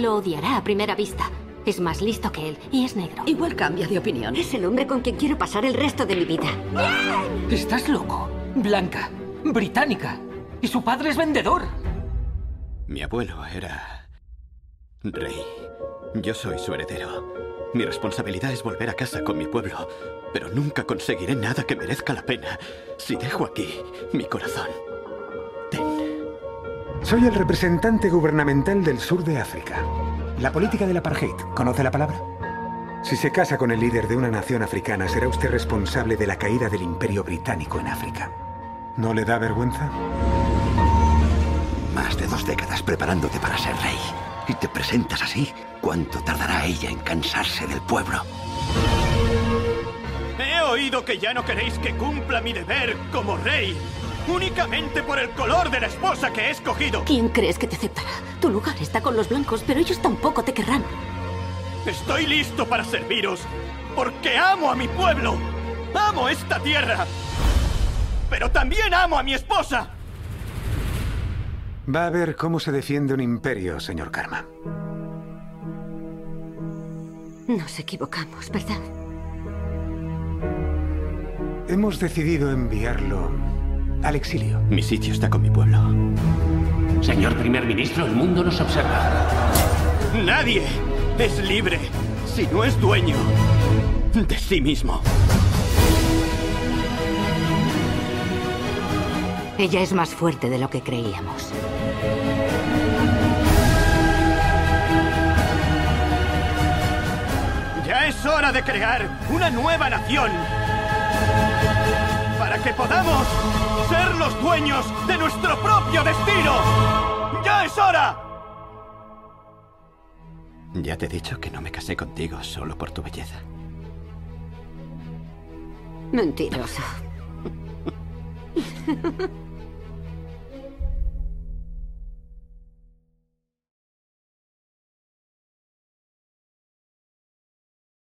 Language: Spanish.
lo odiará a primera vista. Es más listo que él y es negro. Igual cambia de opinión. Es el hombre con quien quiero pasar el resto de mi vida. ¿Estás loco? Blanca, británica. Y su padre es vendedor. Mi abuelo era rey. Yo soy su heredero. Mi responsabilidad es volver a casa con mi pueblo. Pero nunca conseguiré nada que merezca la pena si dejo aquí mi corazón. Soy el representante gubernamental del sur de África. La política del apartheid, ¿conoce la palabra? Si se casa con el líder de una nación africana, será usted responsable de la caída del Imperio Británico en África. ¿No le da vergüenza? Más de 2 décadas preparándote para ser rey. Y te presentas así. ¿Cuánto tardará ella en cansarse del pueblo? He oído que ya no queréis que cumpla mi deber como rey. Únicamente por el color de la esposa que he escogido. ¿Quién crees que te aceptará? Tu lugar está con los blancos, pero ellos tampoco te querrán. Estoy listo para serviros, porque amo a mi pueblo. Amo esta tierra. Pero también amo a mi esposa. Va a ver cómo se defiende un imperio, señor Karma. Nos equivocamos, ¿verdad? Hemos decidido enviarlo al exilio. Mi sitio está con mi pueblo. Señor primer ministro, el mundo nos observa. Nadie es libre si no es dueño de sí mismo. Ella es más fuerte de lo que creíamos. Ya es hora de crear una nueva nación. Para que podamos ser los dueños de nuestro propio destino. ¡Ya es hora! Ya te he dicho que no me casé contigo solo por tu belleza. Mentiroso.